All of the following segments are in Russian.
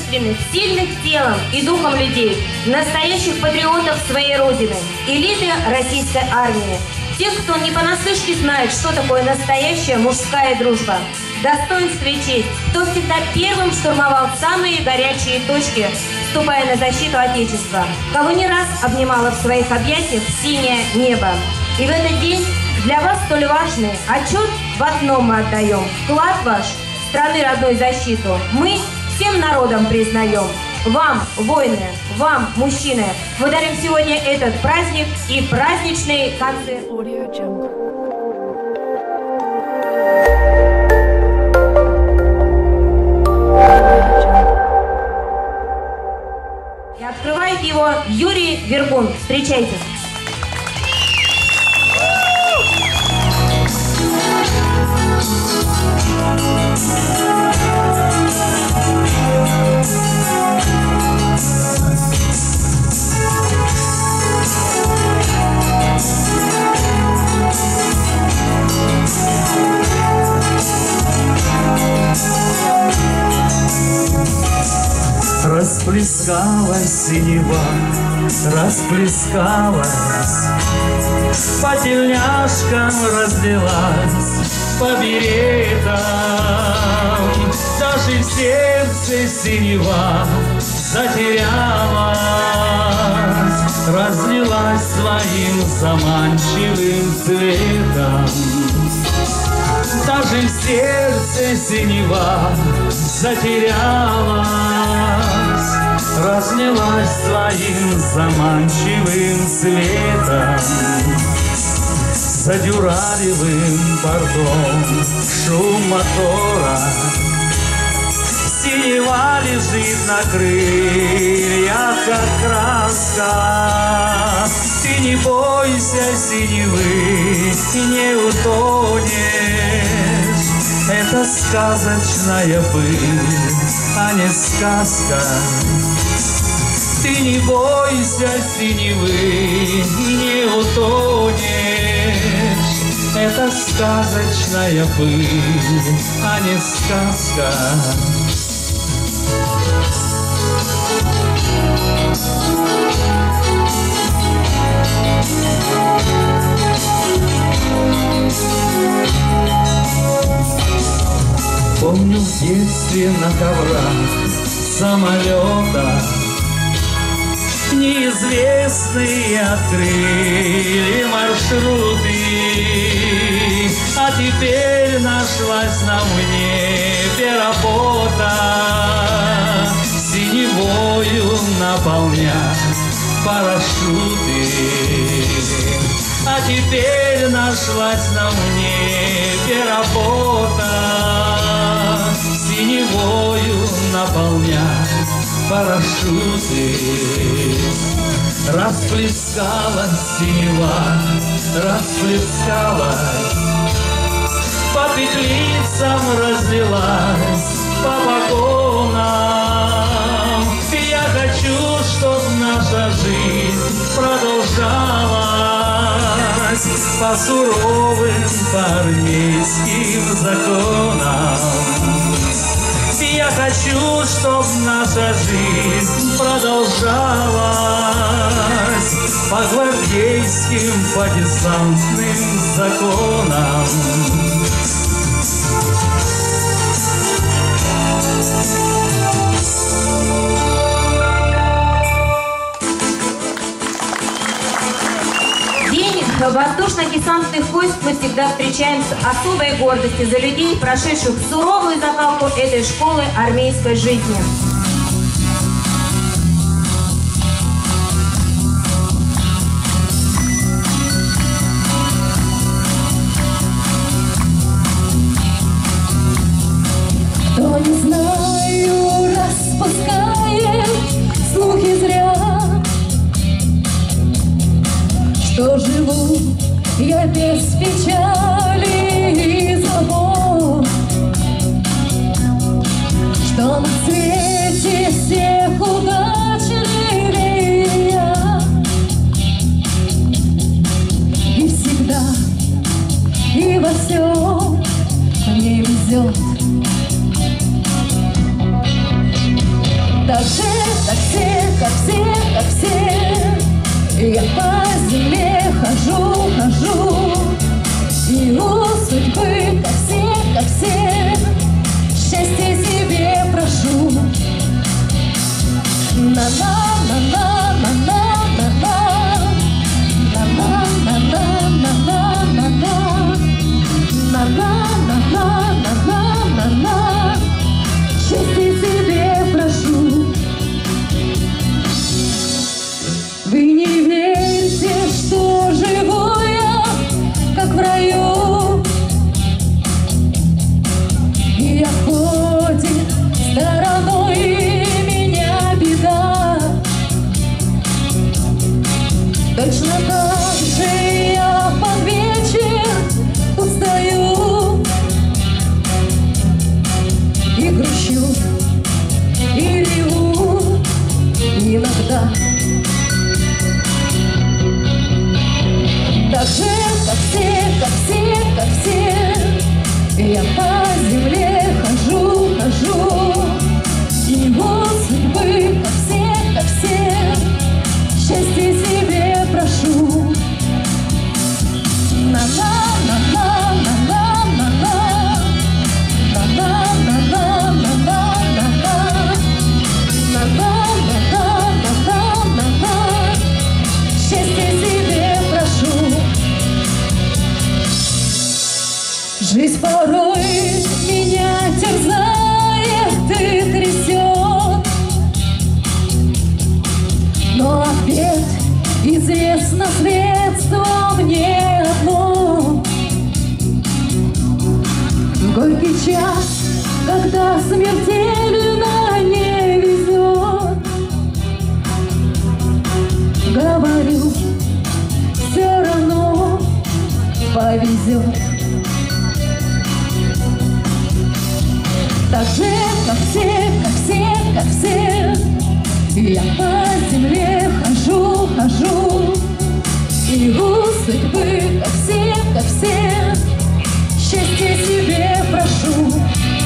мужественных, сильных телом и духом людей, настоящих патриотов своей Родины, элиты российской армии, тех, кто не понаслышке знает, что такое настоящая мужская дружба, достоинство и честь, кто всегда первым штурмовал самые горячие точки, вступая на защиту Отечества, кого не раз обнимало в своих объятиях синее небо. И в этот день для вас столь важный отчет в одном мы отдаем. Вклад ваш в страны родной защиту мы всем народом признаем. Вам, воины, вам, мужчины, мы дарим сегодня этот праздник и праздничный концерт. И открывает его Юрий Вергун. Встречайте. Расплескалась синева, расплескалась, по тельняшкам разлилась, по беретам. Даже в сердце синева затерялась, разлилась своим заманчивым цветом. Даже в сердце синева затерялась, разлилась своим заманчивым цветом. За дюралевым бортом шум мотора, синева лежит на крыльях, как краска. Ты не бойся синевы, не утонешь. Это сказочная быль, а не сказка. Ты не бойся синевы, не утонешь. Это сказочная быль, а не сказка. Помню в детстве на коврах самолета неизвестные открыли маршруты, а теперь нашлась на небе работа синевою наполнять парашюты. А теперь нашлась на небе работа синевою наполнять парашюты. Расплескалась синева, расплескалась, по петлицам разлилась, по вагонам. Я хочу, чтоб наша жизнь продолжалась по суровым, по армейским законам. Я хочу, чтоб наша жизнь продолжалась по гвардейским, по десантным законам. Воздушно-десантных войск мы всегда встречаем с особой гордостью за людей, прошедших суровую закалку этой школы армейской жизни. Кто не знаю, распускает слухи зря, что живу я без печали и забот, что на свете всех удачливее я, и всегда, и во всем мне везет. Так же, как все, как все, как все, я по земле хожу, хожу, и у судьбы, как все, счастье себе прошу. Счастье себе прошу. Вы не верьте, что живу я, как в раю, и обходит стороной меня беда. Точно так же я под вечер устаю и грущу, и реву иногда. Так же, как все, как все, как все, я по земле хожу, хожу, и его судьбы, как все, счастье себе прошу. Счастье себе прошу. Жизнь порой меня терзает и трясет, но ответ известно средство мне одно. В горький час, когда смертельно не везет, говорю, все равно повезет. Так же, как все, как все, как все, я по земле хожу, хожу, и у судьбы, как все, счастье себе прошу.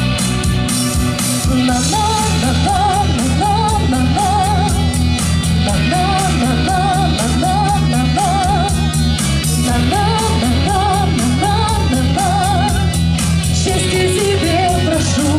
Счастье себе прошу.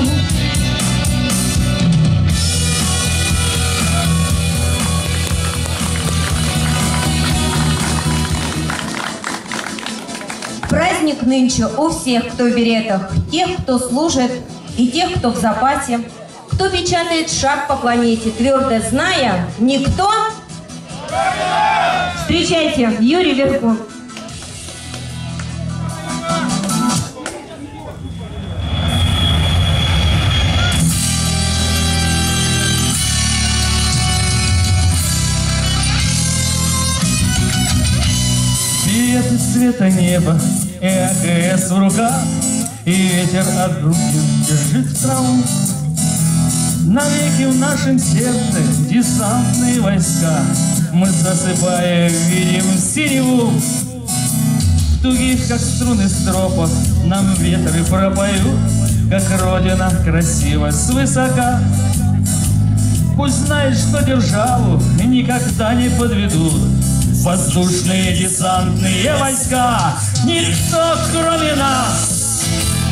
Праздник нынче у всех, кто в беретах, тех, кто служит, и тех, кто в запасе, кто печатает шаг по планете, твердо зная, никто... Встречайте, Юрий Веркун. Свет из цвета неба, и АКС в руках, и ветер от руки держит в траву. Навеки в нашем сердце десантные войска, мы засыпая видим синеву. Тугих, как струны стропов, нам ветры пропоют, как родина красиво свысока. Пусть знает, что державу никогда не подведут воздушные десантные войска. Никто, кроме нас,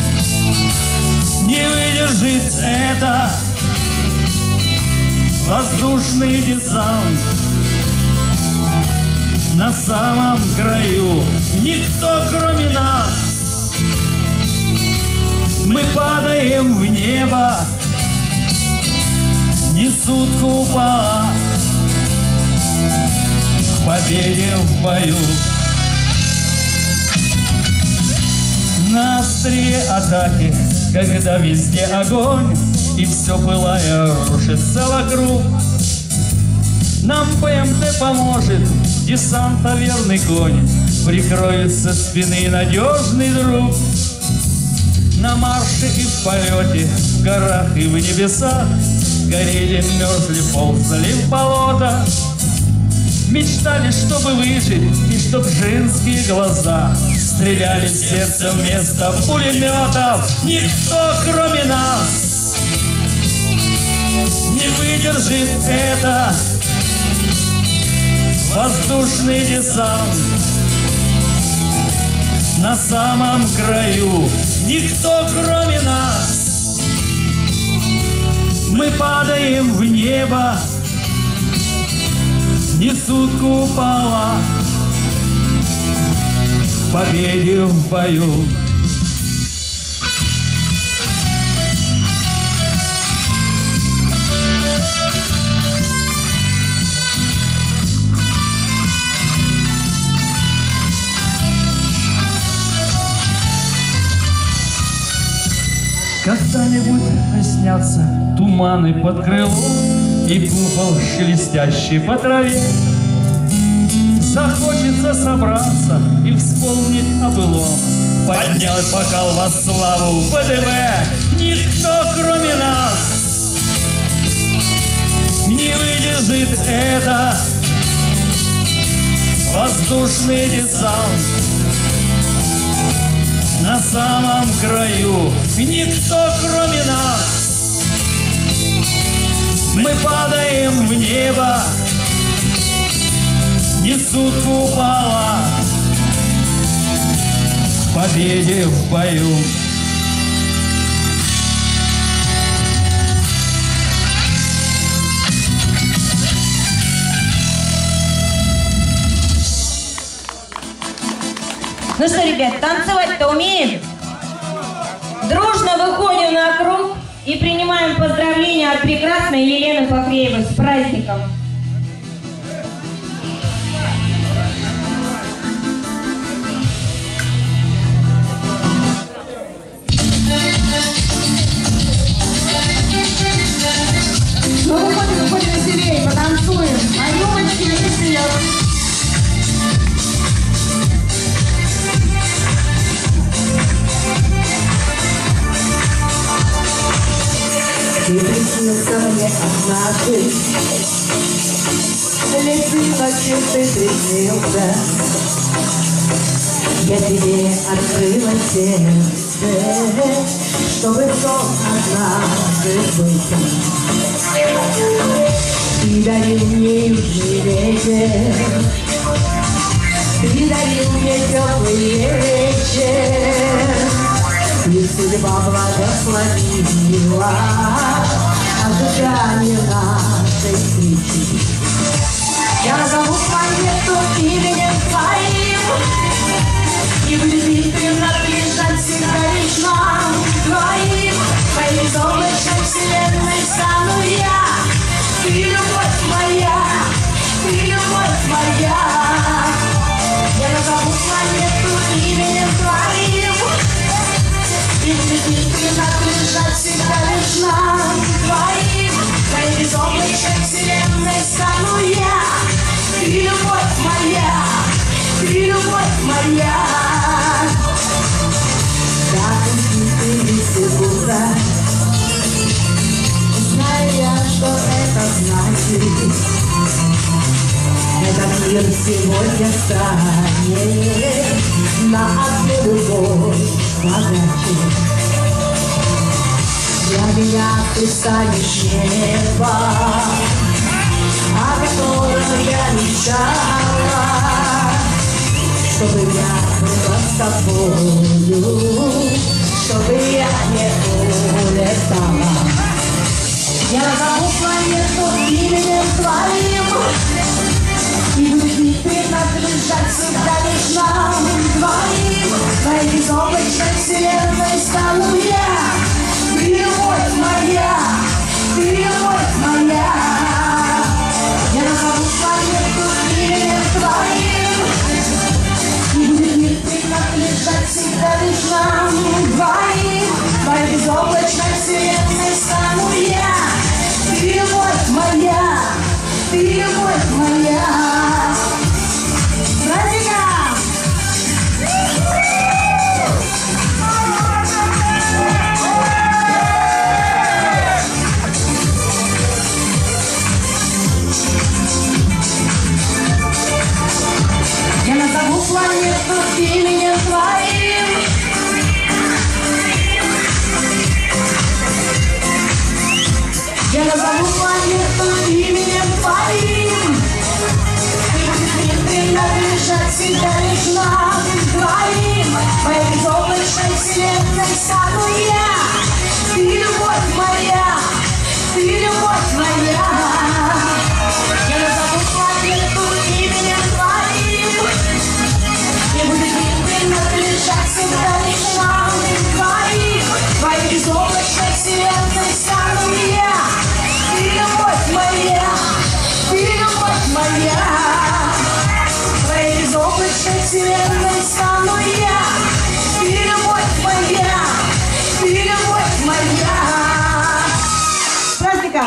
не выдержит это. Воздушный десант на самом краю. Никто, кроме нас. Мы падаем в небо, несут купола к победе в бою. На острие атаки, когда везде огонь, и все пылая рушится вокруг, нам ПМТ поможет, десанта верный конь, прикроет со спины надежный друг. На марше и в полете, в горах и в небесах, горели, мерзли, ползали в болото. Мечтали, чтобы выжить, и чтоб женские глаза стреляли в сердце вместо пулеметов. Никто, кроме нас, не выдержит это воздушный десант. На самом краю никто, кроме нас. Мы падаем в небо, несут купола, к победе в бою. Когда-нибудь приснятся туманы под крылом и купол шелестящий по траве. Захочется собраться и вспомнить о былом, поднять бокал во славу ВДВ. Никто, кроме нас, не выдержит это воздушный десант. На самом краю никто, кроме нас. Мы падаем в небо, несут купола, к победе в бою. Ну что, ребят, танцевать-то умеем? Дружно выходим на круг и принимаем поздравления от прекрасной Елены Покреевой с праздником. Ну, выходим веселее, потанцуем. А рюмочки не пьют. Ты приснился мне однажды, лицы ночью ты приснился. Я тебе открыла сердце, чтобы сон однажды сбылся. Ты дарил мне южный ветер, ты дарил мне теплый вечер. И судьба благословила ожидание нашей встречи. Я назову планету именем твоим, и в любви принадлежать всегда лишь нам двоим. Твоей солнечной вселенной стану я. Ты любовь моя, ты любовь моя. Я назову планету именем твоим, и любви принадлежать всегда лишь нам двоим. Твоей безоблачной вселенной стану я. Ты любовь моя, ты любовь моя. Так ты секунда, знаю я, что это значит. Этот мир сегодня станет на одну любовь богаче. Для меня ты станешь небо, о котором я мечтала, чтобы я была с тобою, чтобы я не улетала. Я назову планету именем твоим, и любви принадлежать всегда лишь нам двоим. Твоей безоблачной вселенной стану я. Ты любовь моя, ты любовь моя. Я назову планету именем твоим, и любви принадлежать всегда лишь нам двоим. Твоей безоблачной вселенной стану я. Ты любовь моя, ты любовь моя. Праздника! Я назову планету именем твоим, я назову планету всегда лишь нам двоим. В этой облачной вселенной стану я. Ты любовь моя, ты любовь моя. Я назову планету именем твоим. И будет принадлежать всегда лишь нам двоим. В этой безоблачной вселенной стану я. Ты любовь моя, ты любовь моя. В этой безоблачной вселенной стану я. Ты любовь моя, ты любовь моя. С праздником!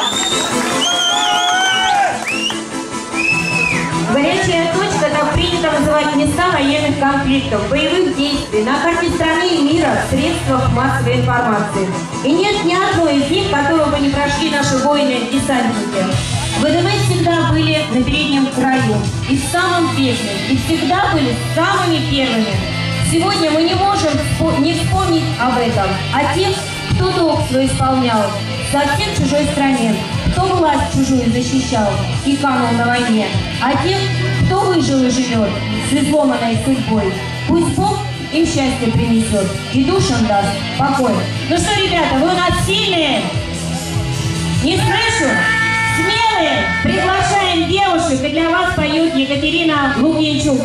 Горячая точка, так принято называть места военных конфликтов, боевых действий на карте страны и мира в средствах массовой информации. И нет ни одной из них, которую бы не прошли наши воины-десантники. ВДВ всегда были на переднем краю, и в самом пекле, и всегда были самыми первыми. Сегодня мы не можем не вспомнить об этом, о тех, кто долг свой исполнял, совсем в чужой стране, кто власть чужую защищал и канул на войне, а тех, кто выжил и живет с изломанной судьбой. Пусть Бог им счастье принесет и душам даст покой. Ну что, ребята, вы у нас сильные? Не слышу? Смелые? Приглашаем девушек, и для вас поет Екатерина Лукьянчук.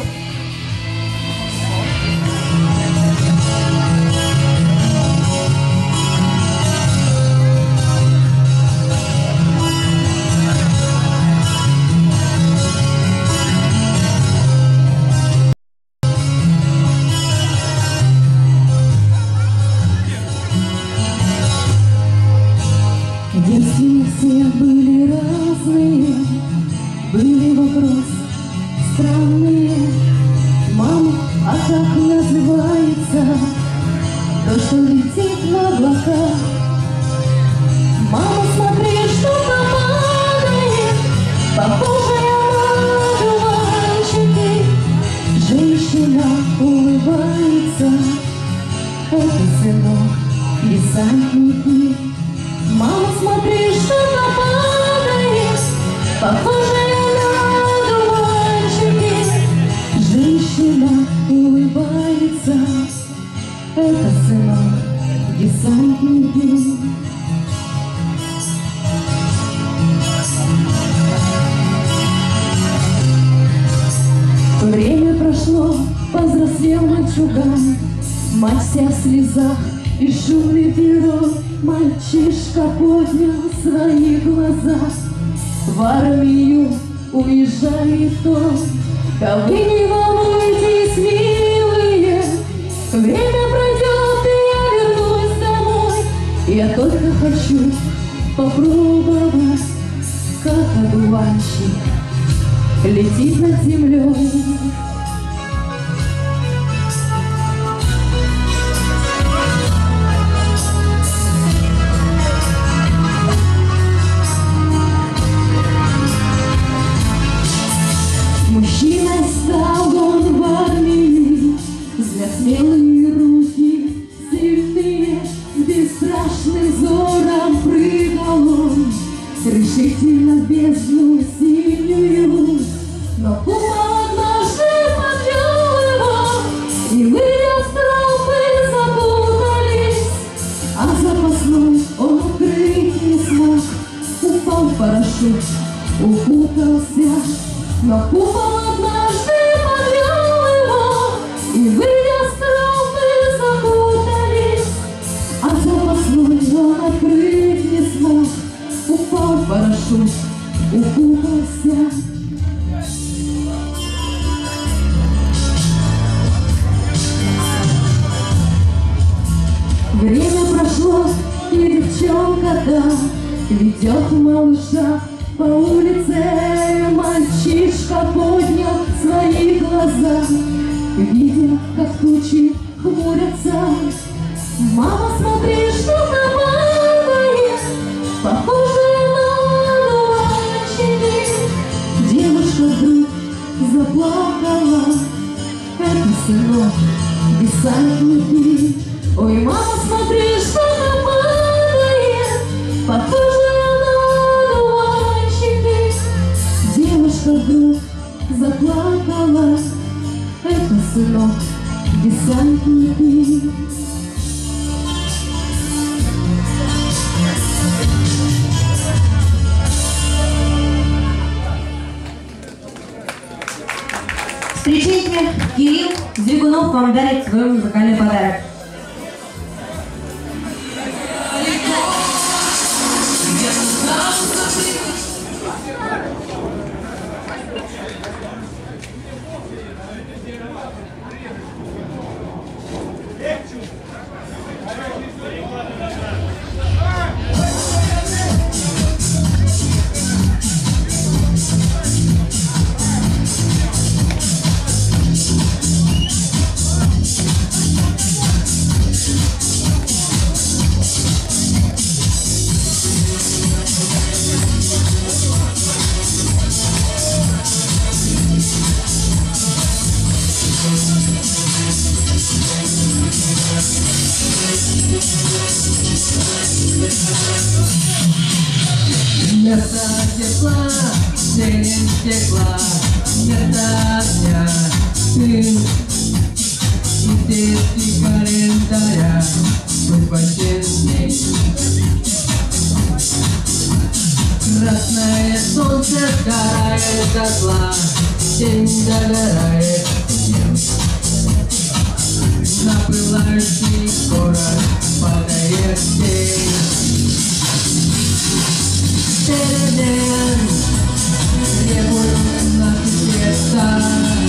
В детстве все были разные, были вопросы странные. Мама, а как называется то, что летит в облака? Мама, смотри, что-то падает, похожее на дуванчики. Женщина улыбается, это сынок, десантники. Мама, смотри, что-то падает, похожее на дуванчики. Женщина улыбается, это сынок, десантники. Время прошло, повзрослел мальчуган, мать вся в слезах и шумный пирог. Мальчишка поднял свои глаза, в армию уезжает он. Да вы не волнуйтесь, милые, время пройдет, и я вернусь домой. Я только хочу попробовать, как одуванчик летит над землей. Мужчиной стал он в армии, взгляд смелые, руки сильные, с бесстрашным взором прыгал он решительно в бездну синюю. Но купол однажды подвел его, и выйдя в тропы запутались, а запасной он открыть не смог. Упал в парашют, укутался, но купол однажды подвел его, и выйдя с тропы запутались, а запасной он открыть не смог. Упал в парашют, укутался. Время прошло, и девчонка-то ведет малыша по улице. Мальчишка поднял свои глаза, видя, как тучи хмурятся. Мама, смотри, что-то падает, похожее на дуванчики. Девушка вдруг заплакала, это сынок, десантники. Ой, мама, смотри, что-то падает, похожее на дуванчики. Девушка вдруг заплакала, сынок, десантный ты. Встречайте, Кирилл Звягунов вам дарит свой музыкальный подарок. Вместо тепла, тень стекла, вместо дня ты и сетки календаря выпадет день. Красное солнце сгорает дотла, тень догорает днем. На пылающий город падает тень. Терен, требуют наши сердца.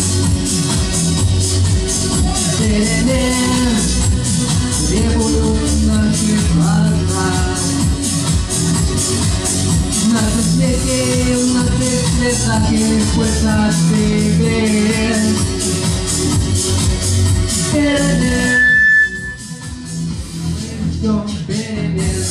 Терен, требуют наши глаза. В нашем свете, в наших цветах и пульсации грех. Терен, мы ждем перемен.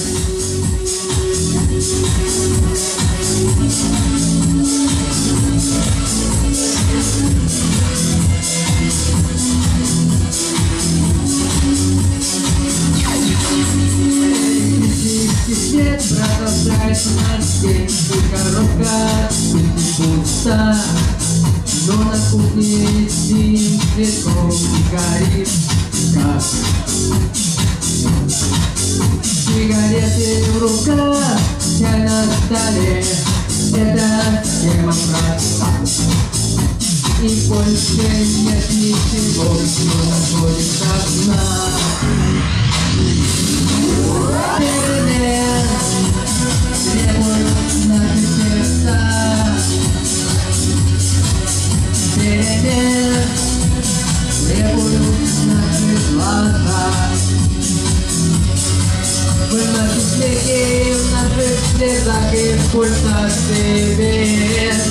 Свет продолжает наш день, и коробка пуста, но на кухне синим цветком горит газ. Сигареты в руках, чай на столе, это тема проста. И больше нет ничего, что находится в нас. Перемен требуют наши сердца. Перемен требуют наши глаза. В нашем свете, в наших слезах и в пульсации вен.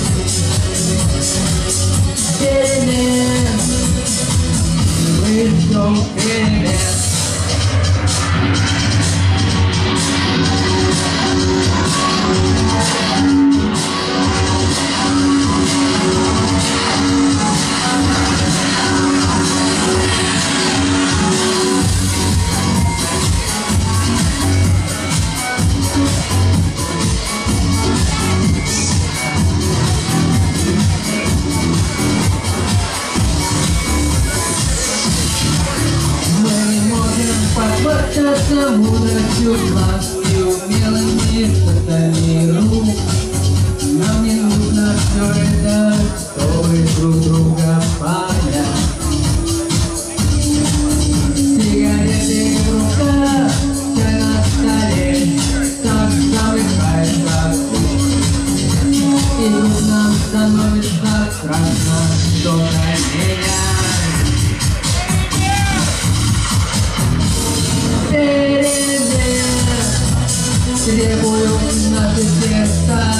Перемен, мы ждем перемен. Подвергаться мудростью, властью, умелыми шагами рук. Нам не нужно все это, чтобы друг друга понять. Сигареты в руках, чай на столе, так замыкается путь. И вдруг нам становится страшно что-то менять. Требуют наши сердца.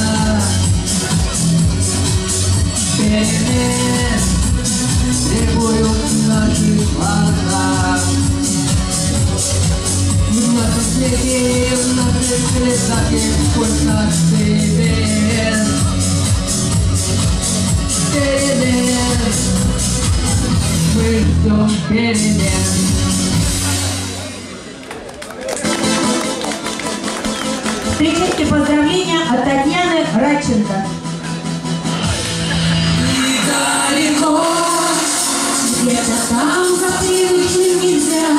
Перемен требуют наши глаза. В нашем свете, в наших цветах и в пульсации вен. Перемен, мы ждем перемен. Встречайте поздравления от Татьяны Радченко. Далеко Где-то там за привычным нельзя.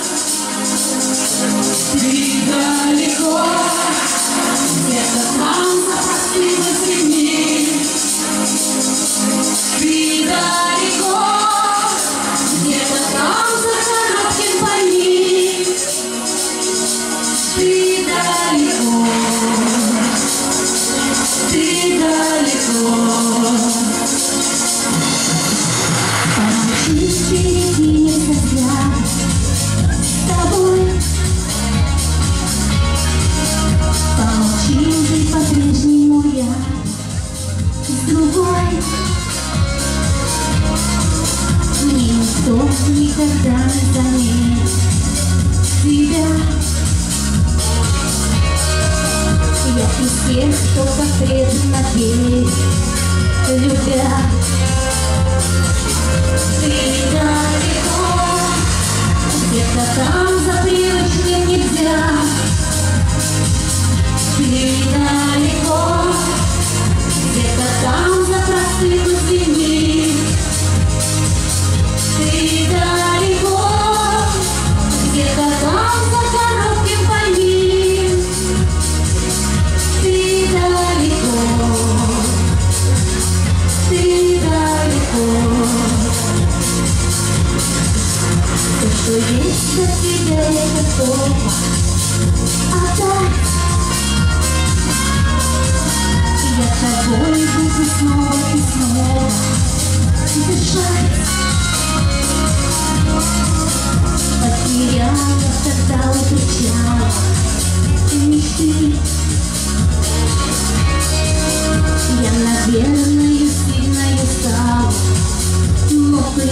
Ты далеко, где-то там за простыми людьми. Ты далеко, где-то там за коротким пойми. Ты далеко, ты далеко. Помолчи, перекинется взгляд с тобой. Помолчи, ты по-прежнему я с другой. Никто никогда не заметит тебя. Я из тех, кто конкретно верит, любя. Ты далеко, где-то там за привычным нельзя. Ты далеко, где-то там за простым извини. Ты далеко, где-то там за коротким пойми. Ты далеко, ты далеко. То, что есть за тебя, я готова отдать. Я тобой буду снова и снова дышать. Потеряла, когда утрачала мечты. Я, наверное, сильно стала, но ты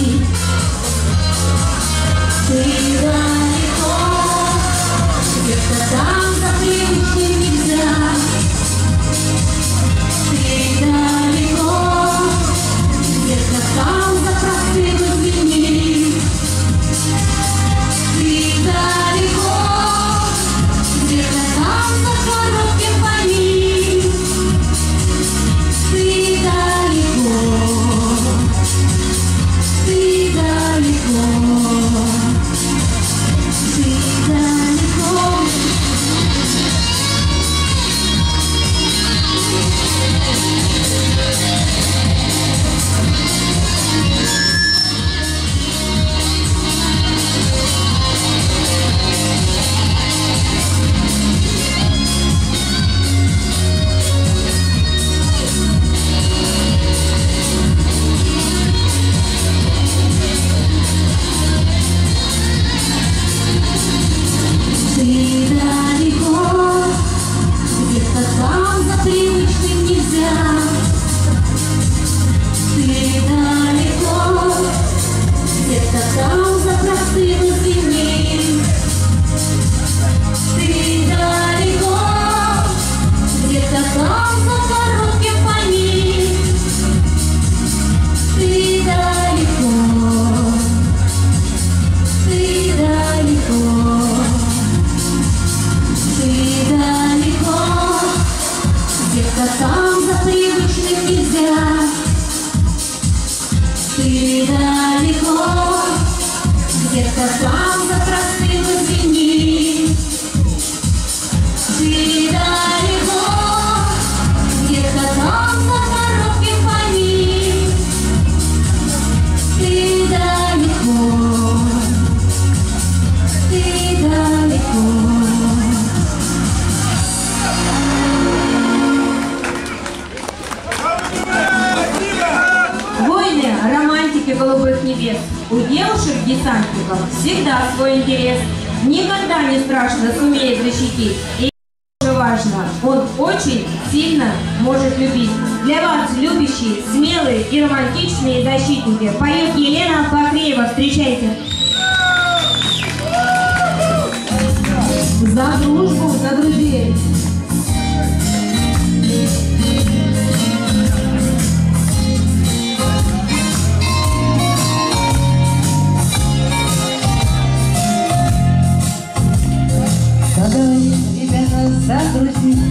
далеко, где-то там за привычным нельзя. Ты далеко, где-то там за простым извини. Ты далеко, где-то там за коротким пойми. Ты далеко, ты далеко, ты далеко. Ты далеко, где-то там за привычным нельзя. Ты далеко, где-то там за простым извини. Ты далеко, где-то там за коротким пойми. Ты далеко, ты далеко. Ты далеко, где-то там за привычным нельзя. Ты далеко, где-то там за простым извини. Ты далеко, где-то там за коротким пойми. Ты далеко, ты далеко. Воины, романтики голубых небес, у девушек-десантников всегда свой интерес. Никогда не страшно сумеет защитить. И что важно, он очень сильно может любить. Для вас любящие, смелые и романтичные защитники поет Елена Покреева. Встречайте. За дружбу, за друзей.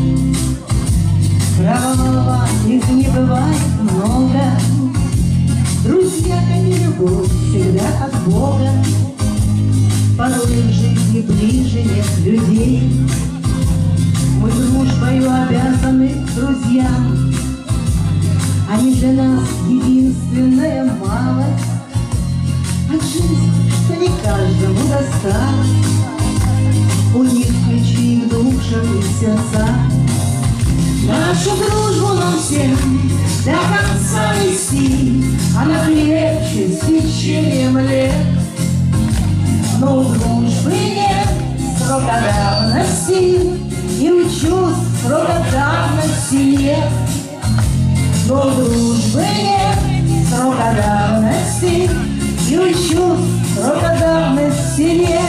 Право молва, их не бывает много. Друзья, как и любовь, всегда от Бога. Порой в жизни ближе нет людей. Мы дружбою обязаны друзьям. Они для нас единственная малость. От жизни, что не каждому досталось. У них ключи в душах и сердцах. Нашу дружбу нам всем до конца вести. Она крепче с течением лет. Но у дружбы нет срока давности, и у чувств срока давности нет. Но у дружбы нет срока давности, и у чувств срока давности нет.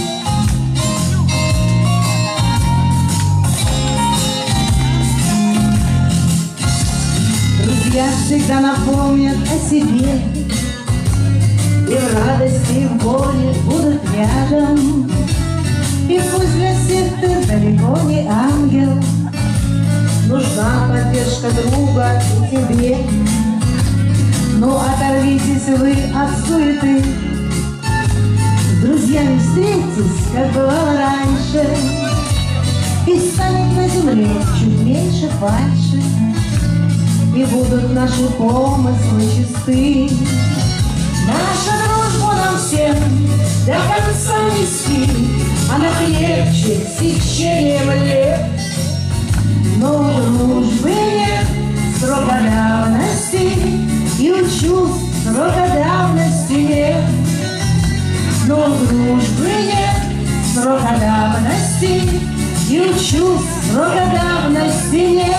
Друзья всегда напомнят о себе, и в радости, и в боли будут рядом. И пусть для всех ты далеко не ангел, нужна поддержка друга и тебе. Но оторвитесь вы от суеты, с друзьями встретитесь, как бывало раньше, и станет на земле чуть меньше фальши, и будут наши помыслы чисты. Наша дружба нам всем до конца нести, она крепче с течением лет. Но у дружбы нет срока давности, и у чувств срока давности нет. Но у дружбы нет срока давности, и у чувств срока давности нет.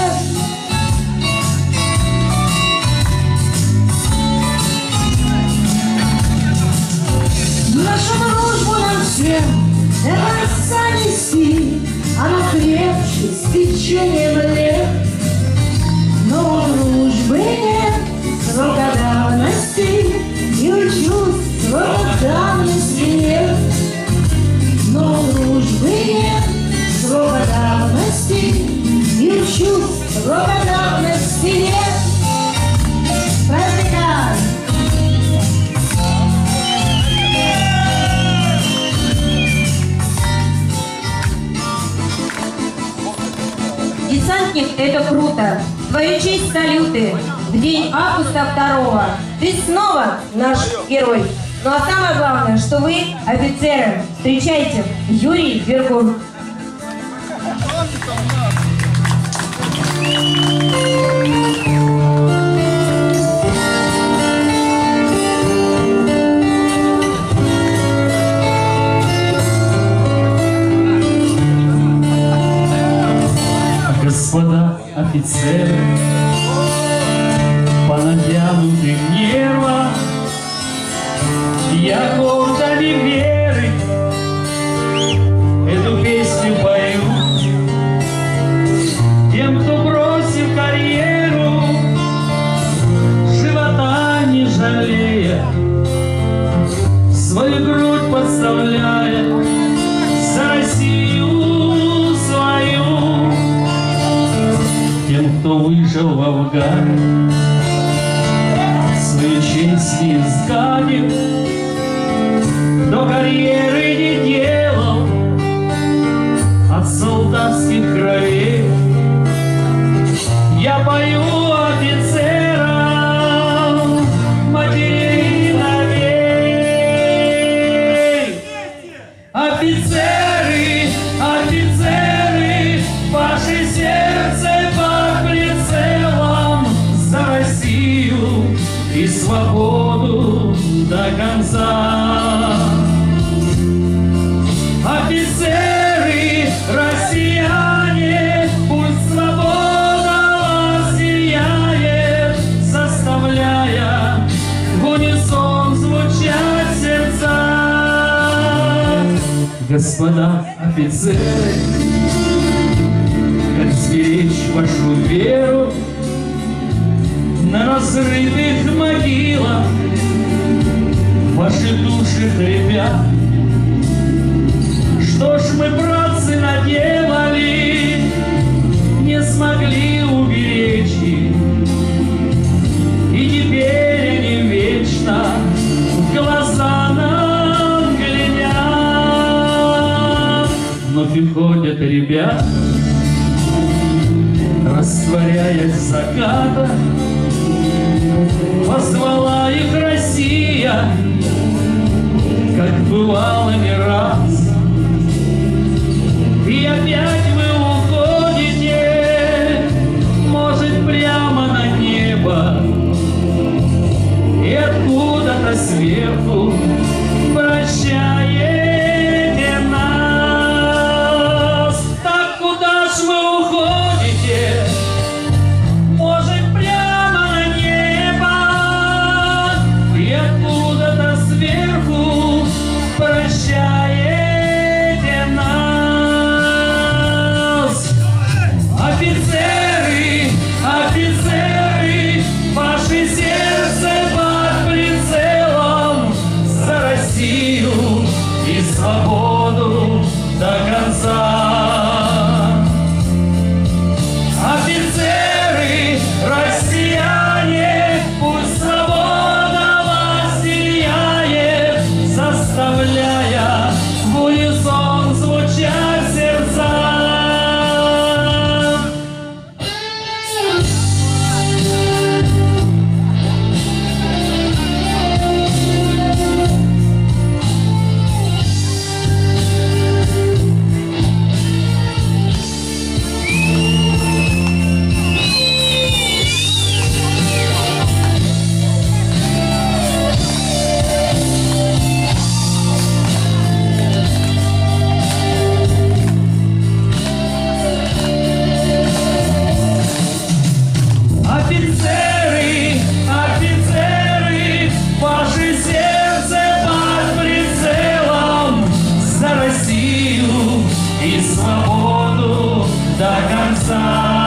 Нашу дружбу нам всем до конца нести, она крепче с течением лет. Но у дружбы нет срока давности, и у чувств срока давности нет. Но у дружбы нет срока давности, и у чувств срока давности нет. Праздникай! Десантник — это круто. Твою честь салюты. В день августа 2-го. Ты снова наш герой. Ну а самое главное, что вы офицеры. Встречайте, Юрий Вергун. Господа офицеры, по натянутым нервам я гордами веры эту песню пою. Тем, кто бросил карьеру, живота не жалея, свою грудь подставляя за Россию свою. Тем, кто выжил в Афгане, свою честь не изгадил, но карьеры не делал от солдатских кровей. Я пою офицерам, матерей новей. Офицеры, офицеры, ваше сердце под прицелом за Россию и свободу до конца. Офицеры, россияне, пусть свобода вас сияет, заставляя в унисон звучать сердца. Господа офицеры, как сберечь вашу веру на разрытых могилах, ваши души хрипят. Что ж мы, братцы, наделали, не смогли уберечь их, и теперь они верят. вновь уходят ребята, растворяясь в закатах. Позвала их Россия, как бывало не раз. И опять вы уходите, может, прямо на небо, и откуда-то сверху прощаете нас. Так куда ж вы уходите? Может, прямо на небо, и откуда-то сверху прощаете нас. Офицеры, офицеры, ваши сердце под прицелом, за Россию и свободу до конца. Офицеры, россияне, пусть свобода вас сияет, заставляя в унисон звучать сердца. Офицеры, офицеры, ваше сердце под прицелом, за Россию и свободу до конца.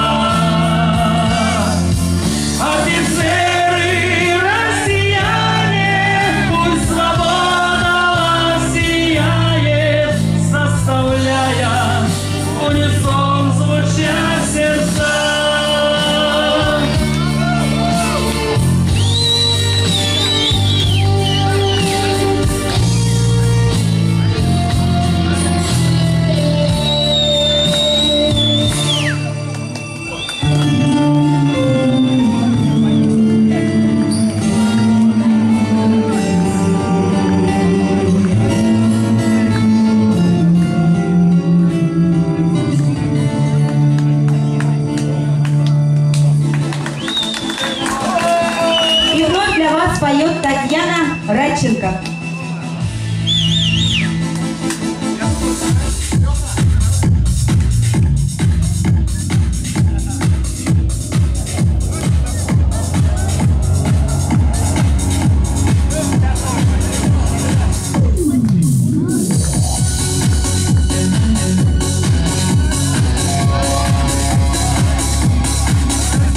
Офицеры, россияне, пусть свобода вас сияет, заставляя в унисон звучать сердца. И вновь для вас поет Татьяна Радченко.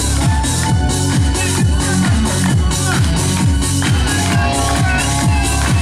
Thank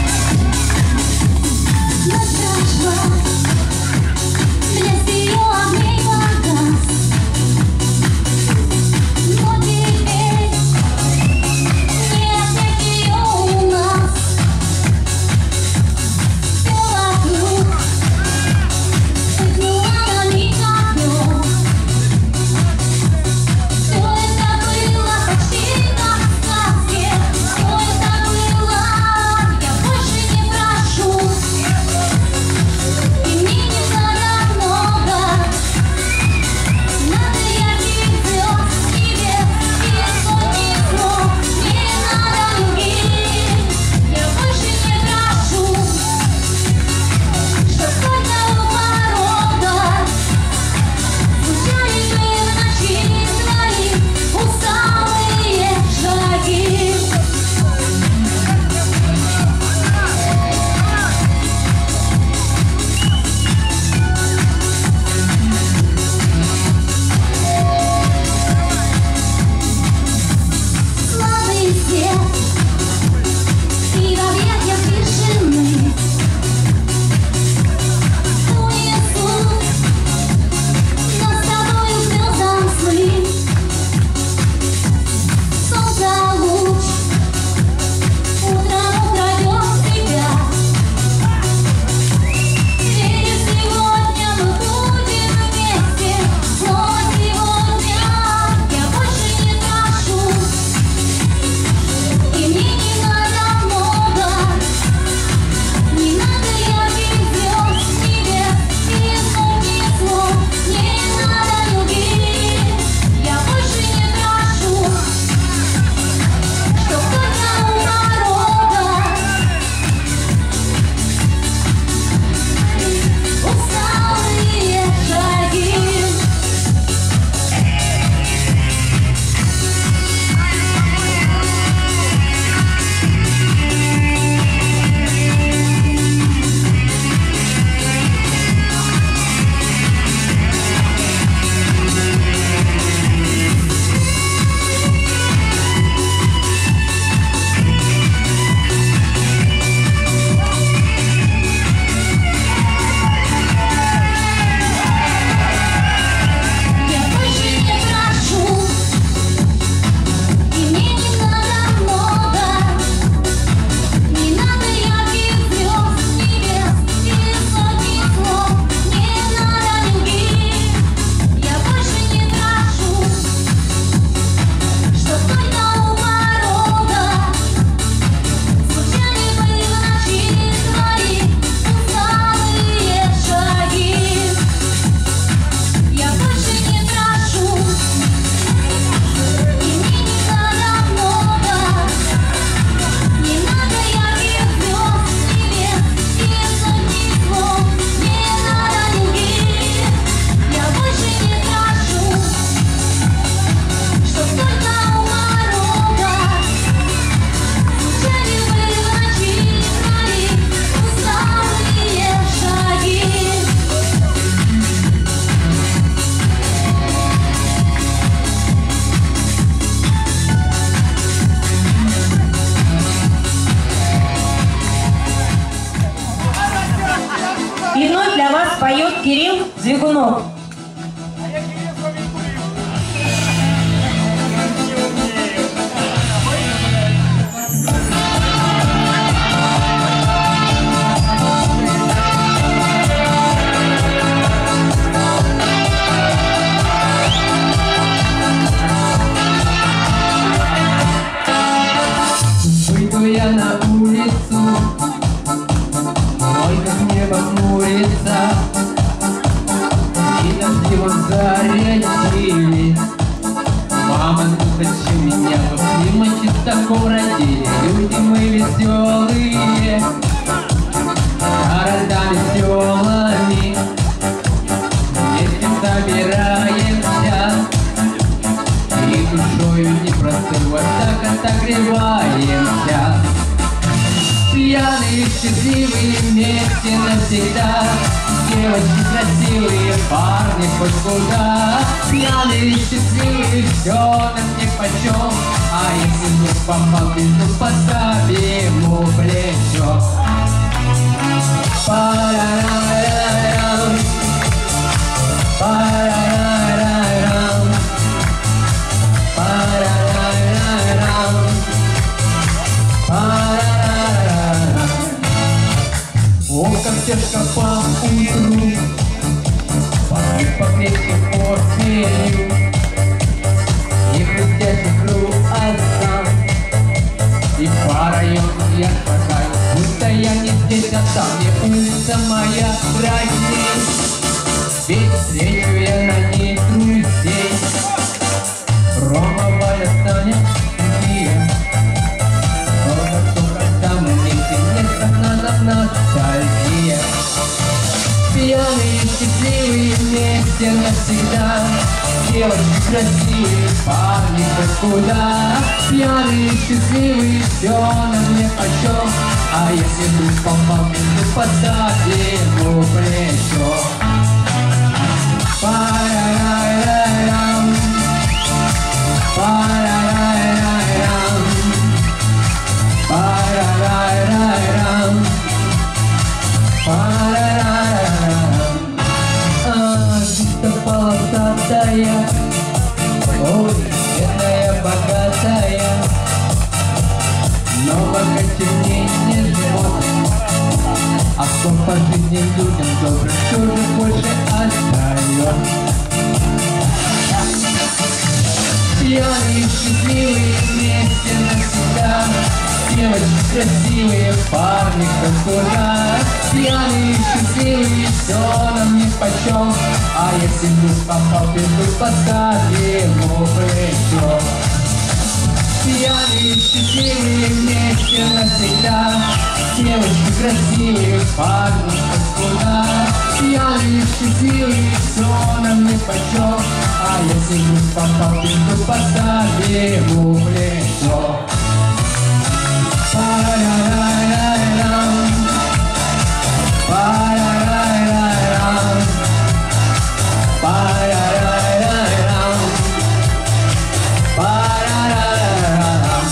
Кирилл Звягунов. Выйду я на улицу, только небо хмурится, и дождливо зарядили. Мама, ну зачем меня в климате таком родили? Люди мы веселые, городами селами, вместе собираемся, и душою непростой вот так отогреваемся. Пьяные, счастливые, вместе навсегда. Девочки красивые, парни хоть куда. Пьяные, счастливые, все нам нипочем. А если вдруг попал, то подставим ему плечо. Парарарарам, парарарарам, парарарарам, парарарарам. О, как тяжко по утру, погреться постелью, и хрустящий круассан, и по району я шагаю, будто я не здесь, а там, где улица моя родней. Ведь встречу я на ней друзей, Рома, Валя, Таня, Илья. Только там вместе, несмотря на ностальгия. Пьяные, счастливые, вместе навсегда. Девочки красивые, парни хоть куда. Пьяные, счастливые, все нам нипочем. А если вдруг попал, то подставим ему плечо. Парарарарам, парарарарам, парарарарам, парарарарам. Жизнь-то полосатая, ой, бедная, богатая, но богаче мне не живет. А кто по жизни людям добрым, что же больше остается? Пьяные, счастливые, вместе навсегда. Девочки красивые, парни хоть куда. Пьяные, счастливые, все нам нипочем. А если вдруг попал, то подставим ему плечо. Пьяные, счастливые, вместе навсегда. Девочки красивые, парни хоть куда. Пьяные, счастливые, все нам нипочем. А если вдруг попал, то подставим ему плечо. Парарарарам, парарарарам, парарарарам, парарарарам.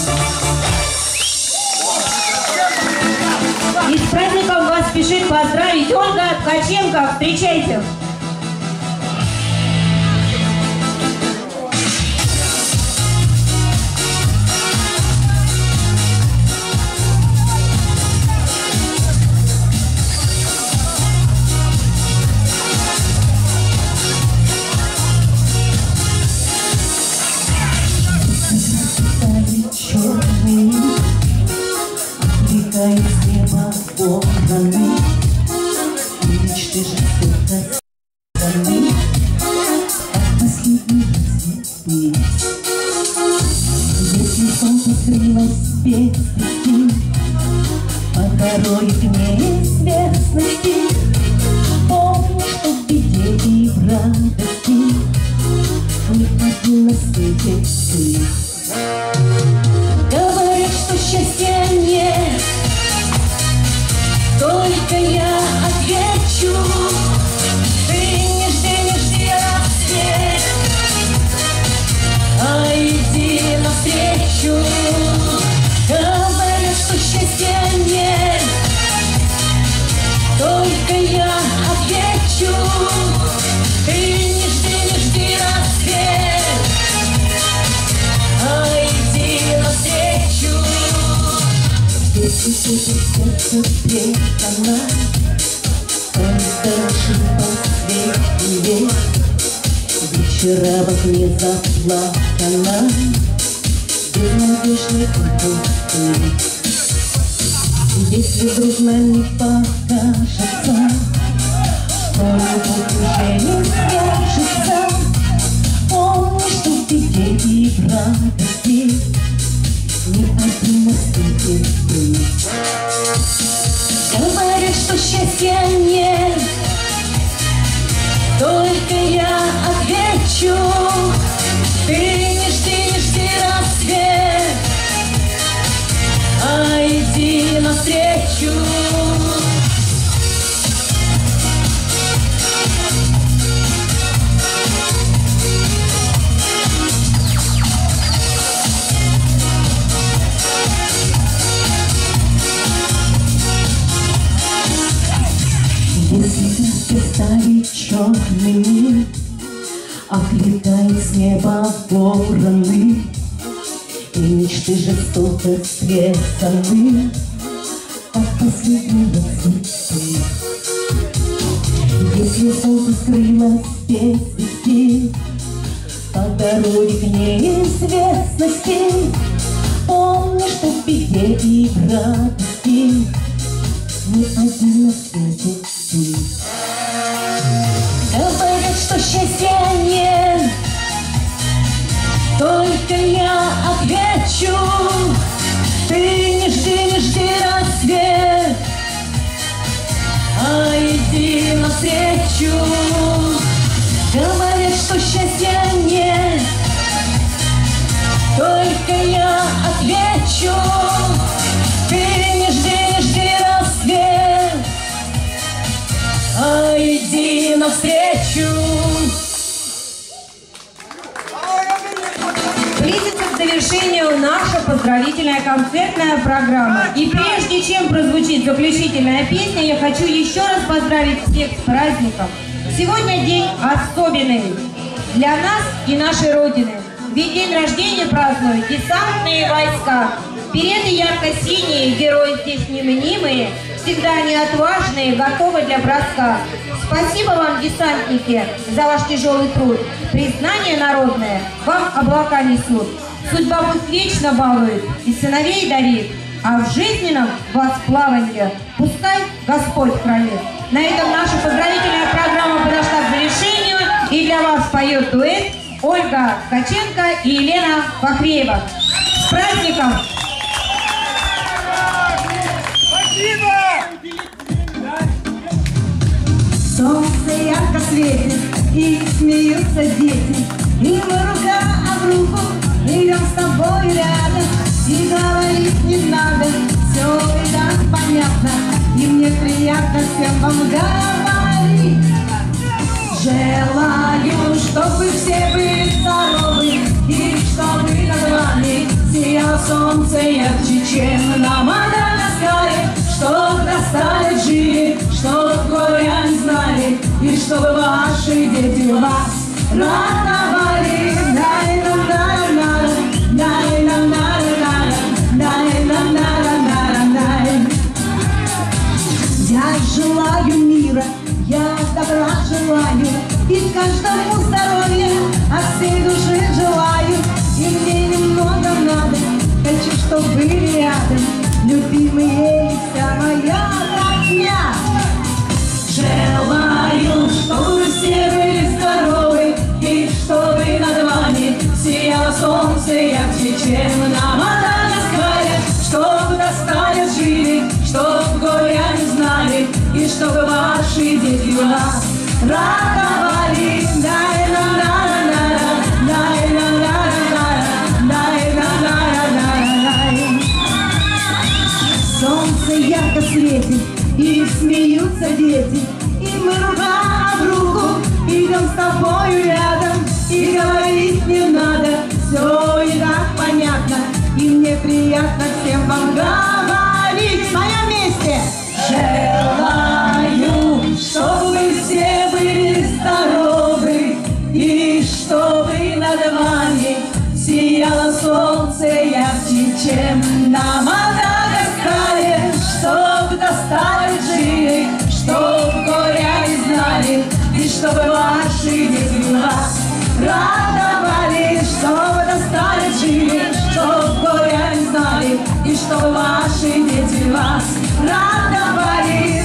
И с праздником вас спешит поздравить Ольга Ткаченко. Встречайте! Отвлекает с неба волны, и мечты жестоко стороны от последних звезд. Если солнце скрылось без вести, по дороге к неизвестности, помни, что в беде и в радости не один на свете ты. Говорят, что счастья нет, только я отвечу: ты не жди рассвет, а иди навстречу. Говорят, что счастья нет, только я отвечу: И сердце преданно, только ошибок свет и век. Вечера в окне заплакана, безнадежный пустой. Если вдруг нам не покажется, что любовь уже не свяжется, помни, что в беде и в радости не один на свете ты. Говорят, что счастья нет, только я отвечу: ты не жди рассвет, а иди навстречу. Если звезды стали черными, окликает с неба вороны, и мечты жестоко срезаны, как последние цветы. Если солнце скрылось без вести по дороге к неизвестности, помни, что в беде и в радости не один на свете ты. Говорят, что счастья нет, только я отвечу: ты не жди рассвет, а иди навстречу. Говорят, что счастья нет, только я отвечу: ты не жди рассвет, а иди навстречу. Близится к завершению наша поздравительная концертная программа. И прежде чем прозвучит заключительная песня, я хочу еще раз поздравить всех с праздником. Сегодня день особенный для нас и нашей Родины. Ведь день рождения празднуют десантные войска. Береты ярко-синие, герои здесь немнимые, всегда они отважные, готовы для броска. Спасибо вам, десантники, за ваш тяжелый труд. Признание народное вам облака несут. Судьба пусть вечно балует и сыновей дарит, а в жизненном вас плаванье пускай Господь хранит. На этом наша поздравительная программа подошла к завершению, и для вас поет дуэт Ольга Ткаченко и Елена Фахреева. С праздником! Солнце ярко светит, и смеются дети, и мы рука об руку идем с тобой рядом, и говорить не надо, все и так понятно, и мне приятно всем вам говорить. Желаю, чтобы все были здоровы, и чтобы над вами сияло солнце ярче, чем на Мадагаскаре, чтоб достали жили, чтоб горя не знали, и чтобы ваши дети вас радовали. Я желаю мира, я добра желаю, и каждому здоровья от всей души желаю. И мне немного надо, хочу, чтоб были рядом любимые и вся моя родня. Желаю, чтобы все были здоровы, и чтобы над вами сияло солнце ярче, чем на Мадагаскаре, чтоб достали жили, чтоб горя не знали, и чтобы ваши дети вас радовали. Солнце ярко светит, и смеются дети, и мы рука об руку идем с тобою рядом, и говорить не надо, все и так понятно, и мне приятно всем вам говорить. В моем месте желаю, чтобы все были здоровы, и чтобы над вами сияло солнце ярче, чем на Мадагаскаре, чтобы ваши дети вас радовали, чтобы достали жили, чтобы горя не знали, и чтобы ваши дети вас радовали.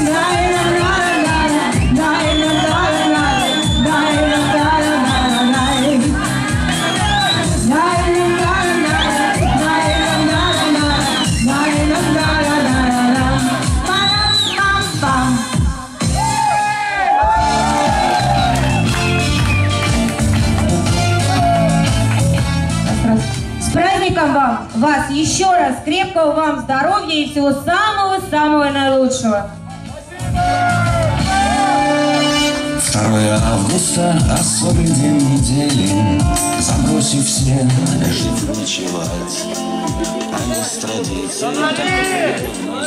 С праздником вас еще раз, крепкого вам здоровья и всего самого-самого наилучшего. 2 августа, особый день недели, забросив все, жить ночевать, а не с традицией.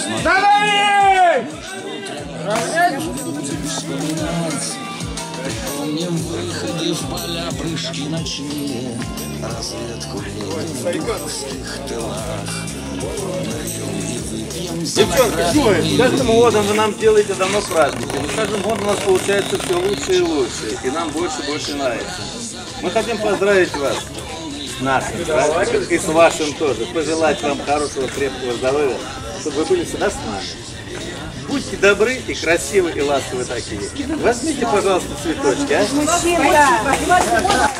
Будем вспоминать, помним выходы в поля, прыжки ночные, разведку в русских тылах. Девчонки, с каждым годом вы нам делаете давно праздники. Но с каждым годом у нас получается все лучше и лучше. И нам больше и больше нравится. Мы хотим поздравить вас с нашим праздником и с вашим тоже. Пожелать вам хорошего, крепкого здоровья, чтобы вы были всегда с нами. Будьте добры и красивы, и ласковы такие. Возьмите, пожалуйста, цветочки, а?